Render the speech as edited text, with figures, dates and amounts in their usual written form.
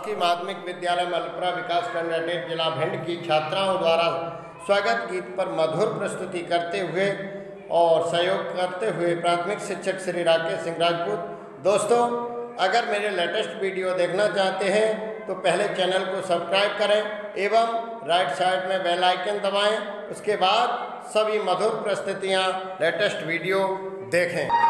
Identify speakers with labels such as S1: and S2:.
S1: शासकीय माध्यमिक विद्यालय मलपुरा विकासखंड अटेट जिला भिंड की छात्राओं द्वारा स्वागत गीत पर मधुर प्रस्तुति करते हुए और सहयोग करते हुए प्राथमिक शिक्षक श्री राकेश सिंह राजपूत। दोस्तों, अगर मेरे लेटेस्ट वीडियो देखना चाहते हैं तो पहले चैनल को सब्सक्राइब करें एवं राइट साइड में बेल आइकन दबाएं। उसके बाद सभी मधुर प्रस्तुतियां लेटेस्ट वीडियो देखें।